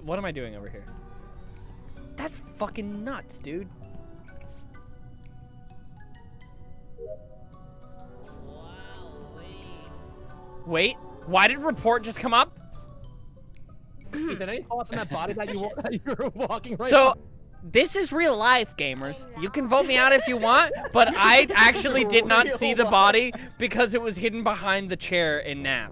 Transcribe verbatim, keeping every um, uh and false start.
what am I doing over here? That's fucking nuts, dude. Wait, why did report just come up? Ethan, any thoughts on that body that you, that you were walking right So, now? this is real life, gamers. You can vote me out if you want, but I actually did not see the body because it was hidden behind the chair in nap.